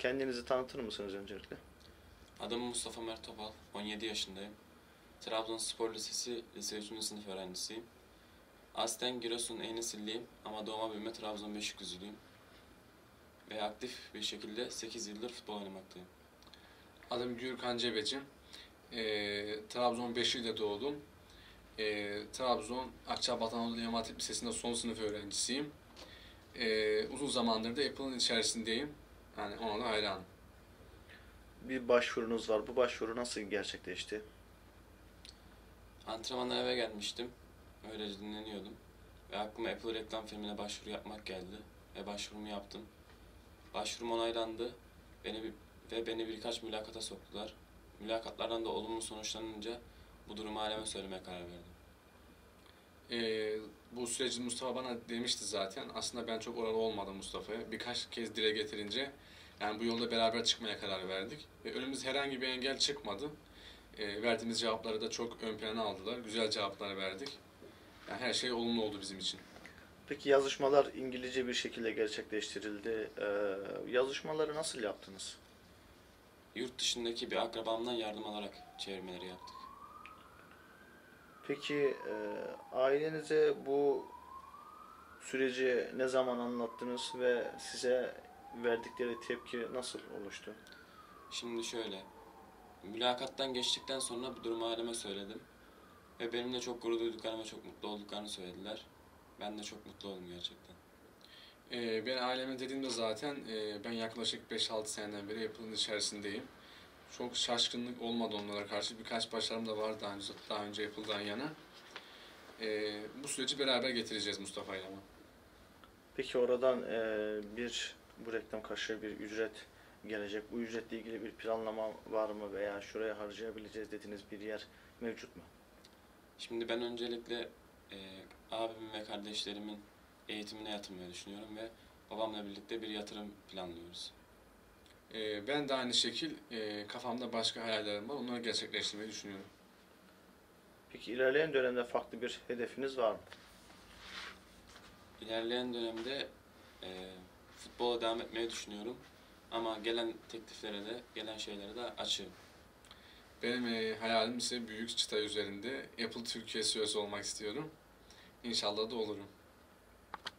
Kendinizi tanıtır mısınız öncelikle? Adım Mustafa Mert Topal, 17 yaşındayım. Trabzonspor Lisesi lise 3. sınıf öğrencisiyim. Aslen Giresun Eynişliyim ama doğma büyüme Trabzon Beşikdüzülüyüm. Ve aktif bir şekilde 8 yıldır futbol oynamaktayım. Adım Gürkan Cebeci. Trabzon Beşik'te doğdum. Trabzon Akçabat Anadolu İmam Hatip Lisesi'nde son sınıf öğrencisiyim. Uzun zamandır da Apple'ın içerisindeyim. Yani ona da hayranım. Bir başvurunuz var. Bu başvuru nasıl gerçekleşti? Antrenmandan eve gelmiştim. Öylece dinleniyordum. Ve aklıma Apple reklam filmine başvuru yapmak geldi. Ve başvurumu yaptım. Başvurum onaylandı. Beni birkaç mülakata soktular. Mülakatlardan da olumlu sonuçlanınca bu durumu aileme söylemeye karar verdim. Bu süreci Mustafa bana demişti zaten. Aslında ben çok oralı olmadım Mustafa'ya. Birkaç kez dile getirince yani bu yolda beraber çıkmaya karar verdik. Önümüzde herhangi bir engel çıkmadı. Verdiğimiz cevapları da çok ön plana aldılar. Güzel cevaplar verdik. Yani her şey olumlu oldu bizim için. Peki yazışmalar İngilizce bir şekilde gerçekleştirildi. Yazışmaları nasıl yaptınız? Yurt dışındaki bir akrabamdan yardım alarak çevirmeleri yaptık. Peki ailenize bu süreci ne zaman anlattınız ve size verdikleri tepki nasıl oluştu? Şimdi şöyle, mülakattan geçtikten sonra bu durumu aileme söyledim. Ve benimle çok gurur duyduklarını ve çok mutlu olduklarını söylediler. Ben de çok mutlu oldum gerçekten. Ben aileme dediğimde zaten ben yaklaşık 5-6 seneden beri Apple'ın içerisindeyim. Çok şaşkınlık olmadı onlara karşı. Birkaç başarım da var daha önce Apple'dan yana. Bu süreci beraber getireceğiz Mustafa ile ama. Peki oradan bu reklam karşılığı bir ücret gelecek. Bu ücretle ilgili bir planlama var mı veya şuraya harcayabileceğiz dediğiniz bir yer mevcut mu? Şimdi ben öncelikle abimin ve kardeşlerimin eğitimine yatırmayı düşünüyorum ve babamla birlikte bir yatırım planlıyoruz. Ben de aynı şekil kafamda başka hayallerim var. Onları gerçekleştirmeyi düşünüyorum. Peki ilerleyen dönemde farklı bir hedefiniz var mı? İlerleyen dönemde futbola devam etmeyi düşünüyorum. Ama gelen tekliflere de, gelen şeylere de açığım. Benim hayalim ise büyük çıta üzerinde Apple Türkiye CEO'su olmak istiyorum. İnşallah da olurum.